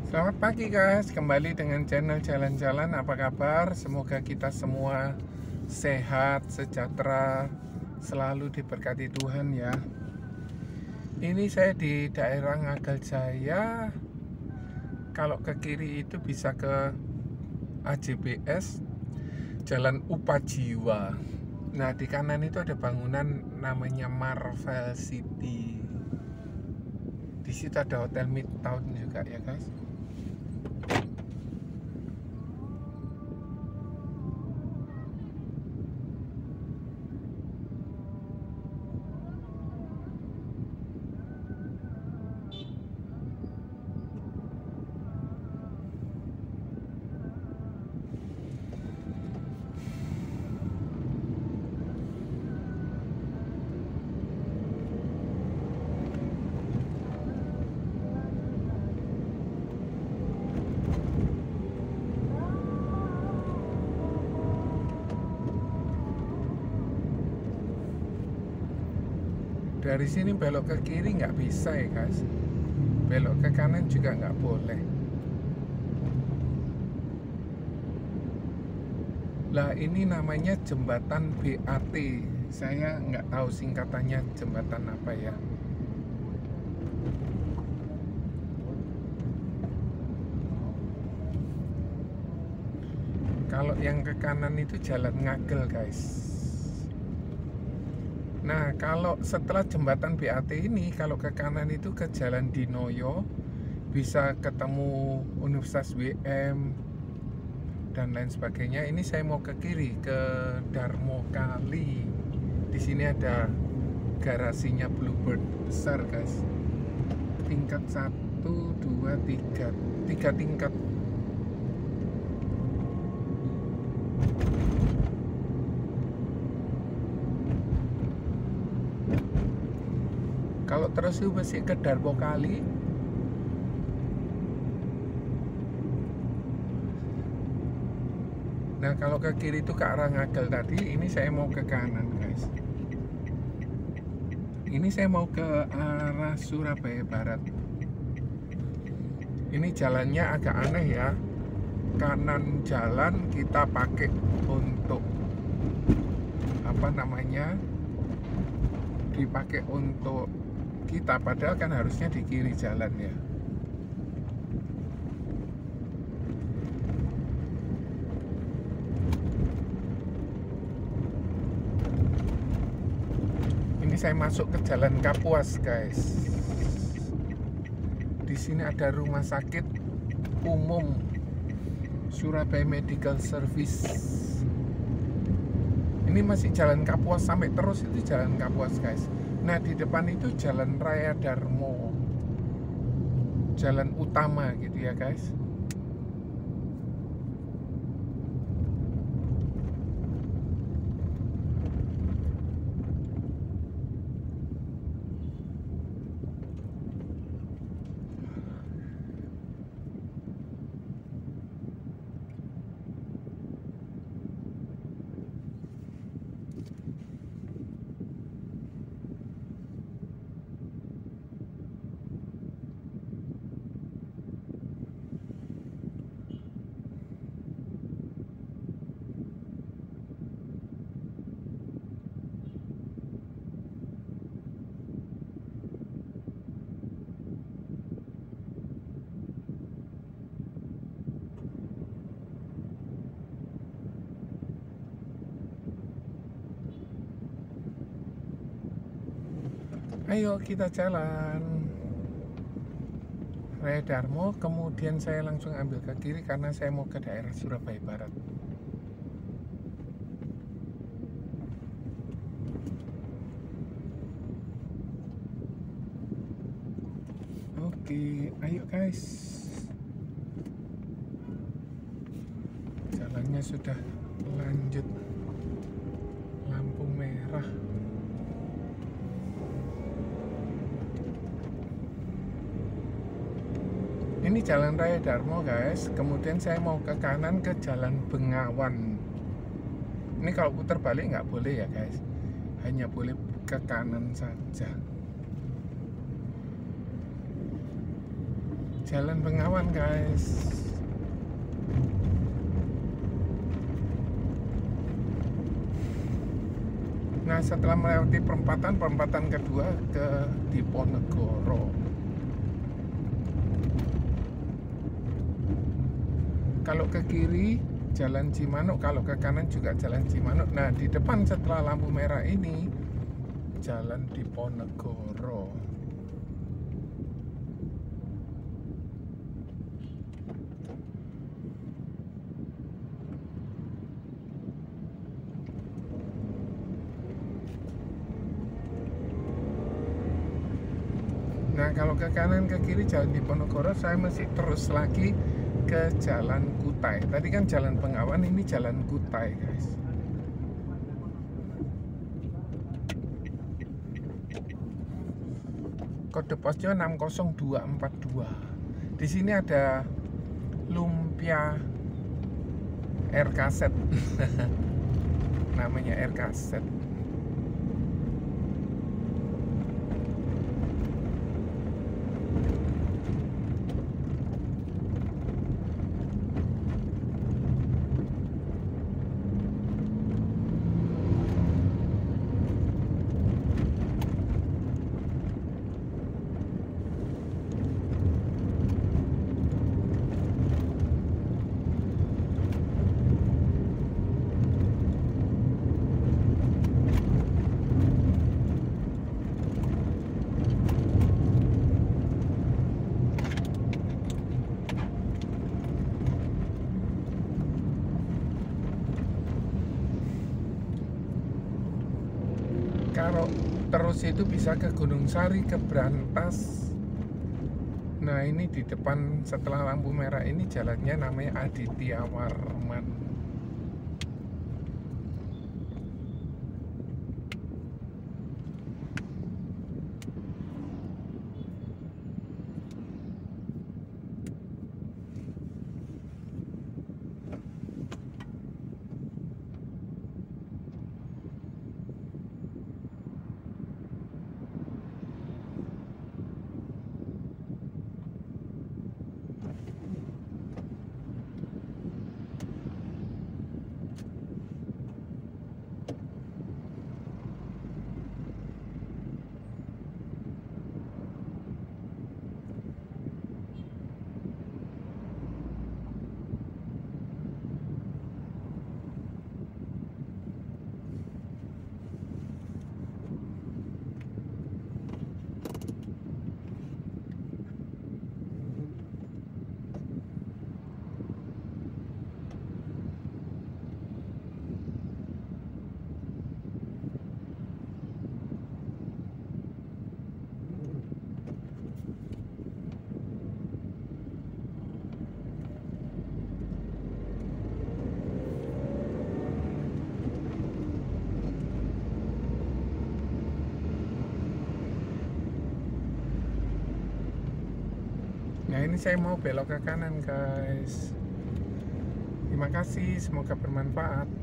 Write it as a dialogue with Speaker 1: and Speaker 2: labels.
Speaker 1: Selamat pagi guys, kembali dengan channel jalan-jalan. Apa kabar? Semoga kita semua sehat, sejahtera, selalu diberkati Tuhan ya. Ini saya di daerah Ngagel Jaya. Kalau ke kiri itu bisa ke AJBS, Jalan Upajiwa. Nah di kanan itu ada bangunan namanya Marvel City. Di situ ada Hotel Midtown juga ya guys. Dari sini belok ke kiri nggak bisa ya guys, belok ke kanan juga nggak boleh. Lah ini namanya jembatan BAT, saya nggak tahu singkatannya jembatan apa ya. Kalau yang ke kanan itu jalan Ngagel guys. Nah kalau setelah jembatan BAT ini, kalau ke kanan itu ke jalan Dinoyo, bisa ketemu Universitas WM dan lain sebagainya. Ini saya mau ke kiri ke Darmo Kali. Di sini ada garasinya Bluebird besar guys. Tingkat 1, 2, 3, 3 tingkat. Kalau terus itu masih ke Darmo Kali. Nah kalau ke kiri itu ke arah Ngagel tadi, ini saya mau ke kanan guys. Ini saya mau ke arah Surabaya Barat. Ini jalannya agak aneh ya. Kanan jalan kita pakai untuk apa namanya, dipakai untuk kita, padahal kan harusnya di kiri jalan ya. Ini saya masuk ke Jalan Kapuas guys. Di sini ada rumah sakit umum Surabaya Medical Service. Ini masih Jalan Kapuas, sampai terus itu Jalan Kapuas guys. Nah di depan itu Jalan Raya Darmo, jalan utama gitu ya guys. Ayo kita jalan Raya Darmo, kemudian saya langsung ambil ke kiri karena saya mau ke daerah Surabaya Barat. Oke, ayo guys. Jalannya sudah lanjut lampu merah. Ini Jalan Raya Darmo guys. Kemudian saya mau ke kanan ke Jalan Bengawan. Ini kalau putar balik nggak boleh ya guys, hanya boleh ke kanan saja. Jalan Bengawan guys. Nah, setelah melewati perempatan kedua ke Diponegoro. Kalau ke kiri Jalan Cimanuk, kalau ke kanan juga Jalan Cimanuk. Nah, di depan setelah lampu merah ini Jalan Diponegoro. Nah, kalau ke kanan ke kiri Jalan Diponegoro, saya masih terus lagi ke Jalan Kutai. Tadi kan Jalan Bengawan, ini Jalan Kutai guys. Kode posnya 60242. Di sini ada lumpia air kaset. Namanya air kaset. Kalau terus itu bisa ke Gunung Sari, ke Brantas. Nah, ini di depan setelah lampu merah ini jalannya namanya Aditya Warman. Nah, ini saya mau belok ke kanan guys. Terima kasih, semoga bermanfaat.